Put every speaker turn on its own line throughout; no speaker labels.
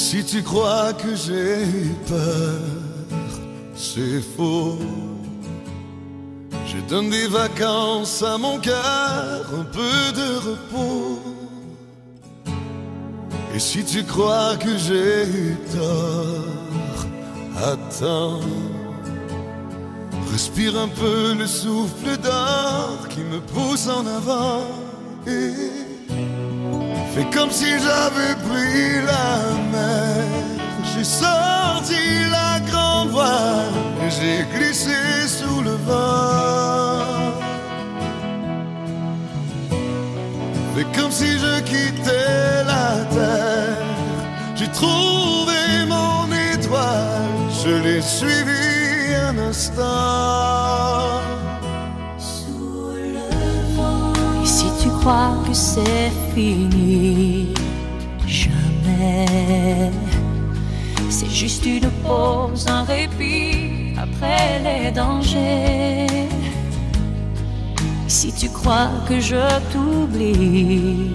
Si tu crois que j'ai eu peur, c'est faux. Je donne des vacances à mon cœur, un peu de repos. Et si tu crois que j'ai eu tort, attends. Respire un peu le souffle d'or qui me pousse en avant. Et fais comme si j'avais pris la mer. J'ai sorti la grande voile et j'ai glissé sous le vent. Fais comme si je quittais la terre. J'ai trouvé mon étoile, je l'ai suivi un instant.
Sous le vent. Et si tu crois que c'est fini, jamais. C'est juste une pause, un répit après les dangers. Si tu crois que je t'oublie,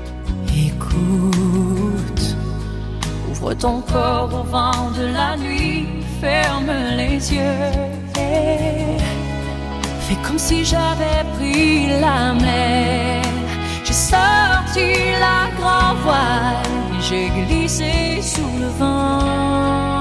écoute. Ouvre ton corps au vent de la nuit, ferme les yeux et fais comme si j'avais pris la mer. J'ai sorti la grande voile et j'ai glissé sous le vent.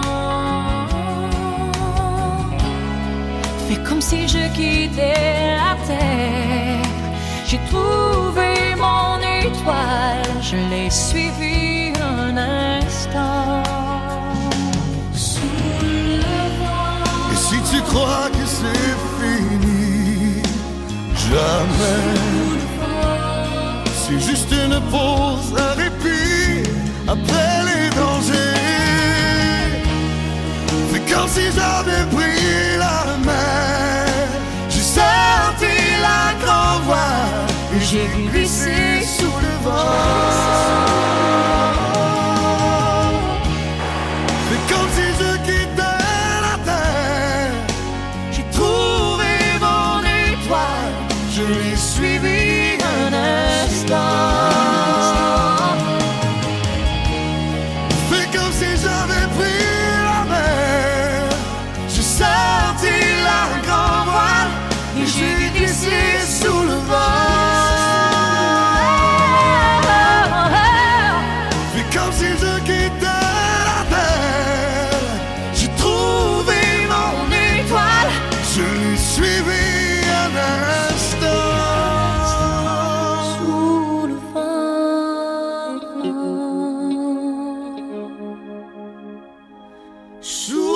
Fais comme si je quittais la terre. J'ai trouvé mon étoile, je l'ai suivi un instant. Sous le vent.
Et si tu crois que c'est fini, jamais. C'est juste une pause, un répit après les dangers. C'est comme si j'avais pris la mer. J'ai sorti la grande voile et j'ai glissé sous le vent. C'est comme si je quittais la terre. J'ai trouvé mon étoile, je l'ai suivi un instant. Fais comme si j'avais pris la mer. J'ai sorti la grande voile et j'ai glissé sous le vent. Fais comme si je quittais la terre. J'ai trouvé mon étoile, je l'ai suivi un instant.
Sous le vent.
Sous